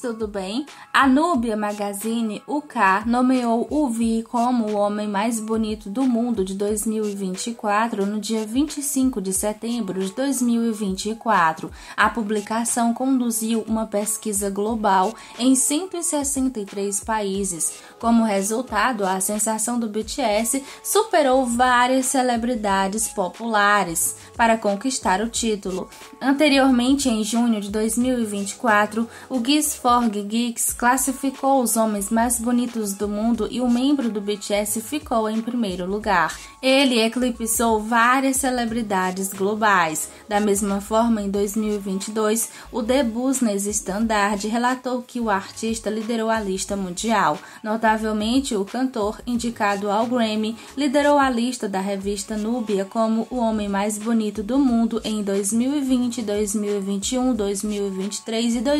tudo bem? A Nubia Magazine UK nomeou o V como o homem mais bonito do mundo de 2024 no dia 25 de setembro de 2024. A publicação conduziu uma pesquisa global em 163 países. Como resultado, a sensação do BTS superou várias celebridades populares para conquistar o título. Anteriormente, em junho de 2024, o Guinness for Geeks classificou os homens mais bonitos do mundo e o membro do BTS ficou em primeiro lugar. Ele eclipsou várias celebridades globais. Da mesma forma, em 2022, o The Business Standard relatou que o artista liderou a lista mundial. Notavelmente, o cantor, indicado ao Grammy, liderou a lista da revista Nubia como o homem mais bonito do mundo em 2020, 2021, 2023 e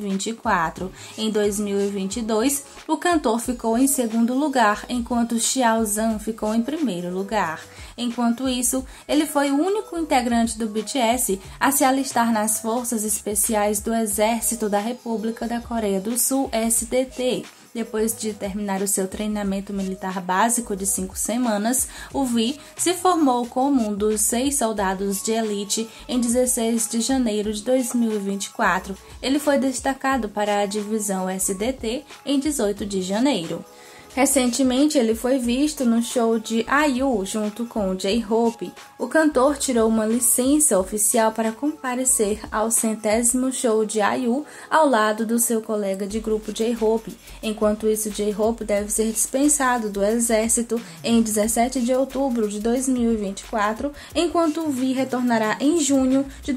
2024. Em 2022, o cantor ficou em segundo lugar, enquanto Xiao Zhan ficou em primeiro lugar. Enquanto isso, ele foi o único integrante do BTS a se alistar nas Forças Especiais do Exército da República da Coreia do Sul, SDT. Depois de terminar o seu treinamento militar básico de 5 semanas, o V se formou como um dos 6 soldados de elite em 16 de janeiro de 2024. Ele foi destacado para a divisão SDT em 18 de janeiro. Recentemente, ele foi visto no show de IU junto com J-Hope. O cantor tirou uma licença oficial para comparecer ao 100º show de IU ao lado do seu colega de grupo J-Hope. Enquanto isso, J-Hope deve ser dispensado do exército em 17 de outubro de 2024, enquanto o V retornará em junho de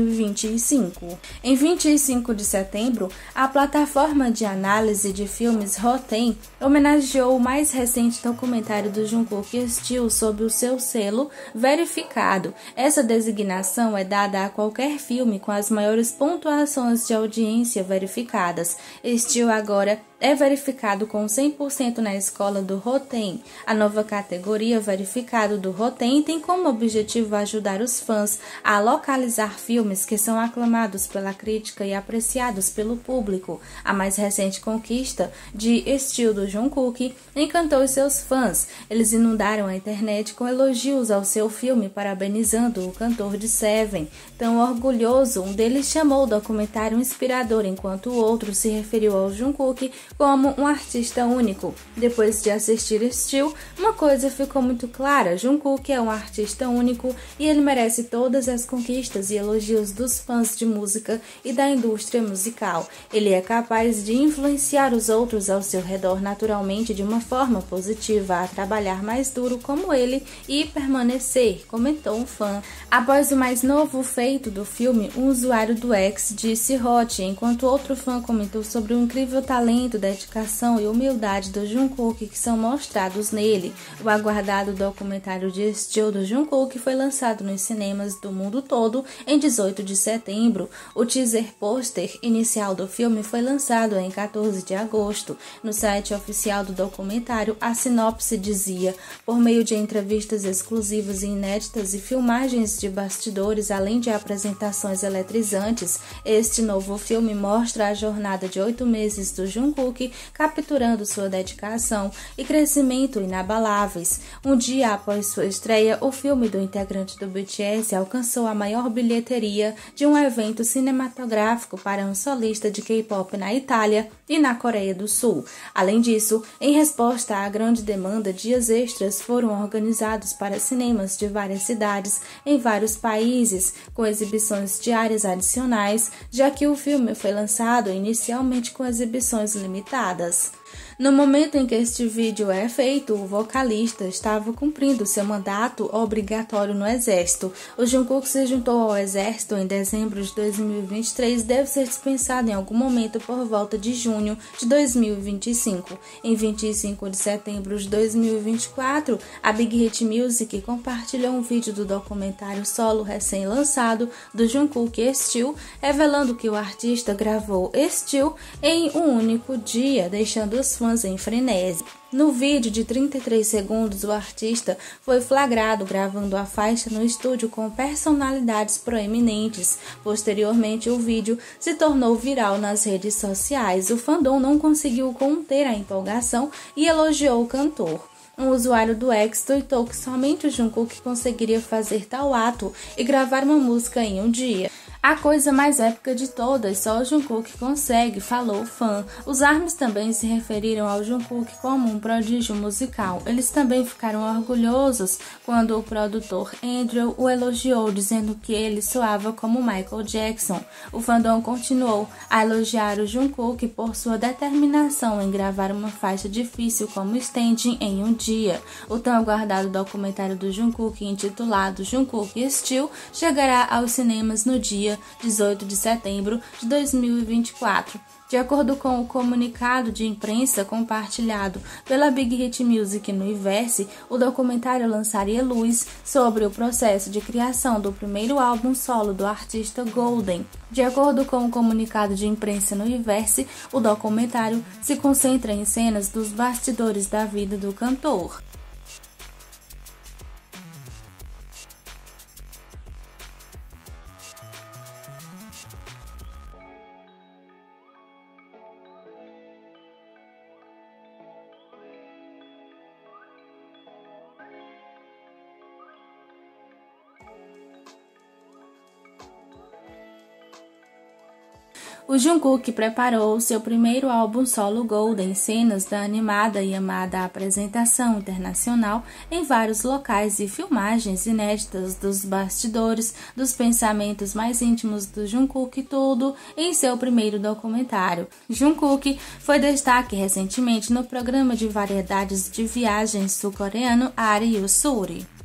2025. Em 25 de setembro, a plataforma de análise de filmes Rotten homenageou o mais recente documentário do Jungkook Steel sob o seu selo verificado. Essa designação é dada a qualquer filme com as maiores pontuações de audiência verificadas. Steel agora é verificado com 100% na escola do Rotten. A nova categoria verificado do Rotten tem como objetivo ajudar os fãs a localizar filmes que são aclamados pela crítica e apreciados pelo público. A mais recente conquista de Steel do Jungkook encantou os seus fãs. Eles inundaram a internet com elogios ao seu filme, parabenizando o cantor de Seven. Tão orgulhoso, um deles chamou o documentário inspirador, enquanto o outro se referiu ao Jungkook como um artista único. Depois de assistir Steel, uma coisa ficou muito clara: Jungkook é um artista único e ele merece todas as conquistas e elogios dos fãs de música e da indústria musical. Ele é capaz de influenciar os outros ao seu redor naturalmente de uma forma positiva, a trabalhar mais duro como ele e permanecer, comentou um fã. Após o mais novo feito do filme, um usuário do X disse hot, enquanto outro fã comentou sobre o incrível talento, dedicação e humildade do Jungkook que são mostrados nele. O aguardado documentário de Steel do Jungkook foi lançado nos cinemas do mundo todo em 18 de setembro. O teaser pôster inicial do filme foi lançado em 14 de agosto. No site oficial do documentário, a sinopse dizia: por meio de entrevistas exclusivas e inéditas e filmagens de bastidores, além de apresentações eletrizantes, este novo filme mostra a jornada de 8 meses do Jungkook, capturando sua dedicação e crescimento inabaláveis. Um dia após sua estreia, o filme do integrante do BTS alcançou a maior bilheteria de um evento cinematográfico para um solista de K-pop na Itália e na Coreia do Sul. Além disso, em resposta à grande demanda, dias extras foram organizados para cinemas de várias cidades em vários países, com exibições diárias adicionais, já que o filme foi lançado inicialmente com exibições limitadas. No momento em que este vídeo é feito, o vocalista estava cumprindo seu mandato obrigatório no exército. O Jungkook se juntou ao exército em dezembro de 2023 e deve ser dispensado em algum momento por volta de junho de 2025. Em 25 de setembro de 2024, a Big Hit Music compartilhou um vídeo do documentário solo recém-lançado do Jungkook Steel, revelando que o artista gravou Steel em um único dia, deixando os fãs fãs em frenesi. No vídeo de 33 segundos, o artista foi flagrado gravando a faixa no estúdio com personalidades proeminentes. Posteriormente, o vídeo se tornou viral nas redes sociais. O fandom não conseguiu conter a empolgação e elogiou o cantor. Um usuário do X tweetou que somente o Jungkook conseguiria fazer tal ato e gravar uma música em um dia. A coisa mais épica de todas, só o Jungkook consegue, falou o fã. Os ARMYs também se referiram ao Jungkook como um prodígio musical. Eles também ficaram orgulhosos quando o produtor Andrew o elogiou, dizendo que ele soava como Michael Jackson. O fandom continuou a elogiar o Jungkook por sua determinação em gravar uma faixa difícil como Standing em um dia. O tão aguardado documentário do Jungkook, intitulado Jungkook Style, chegará aos cinemas no dia 18 de setembro de 2024. De acordo com o comunicado de imprensa compartilhado pela Big Hit Music no Iverse, o documentário lançaria luz sobre o processo de criação do primeiro álbum solo do artista Golden. De acordo com o comunicado de imprensa no Iverse, o documentário se concentra em cenas dos bastidores da vida do cantor. O Jungkook preparou seu primeiro álbum solo Golden, cenas da animada e amada apresentação internacional em vários locais e filmagens inéditas dos bastidores, dos pensamentos mais íntimos do Jungkook, tudo em seu primeiro documentário. Jungkook foi destaque recentemente no programa de variedades de viagens sul-coreano Ari Usuri.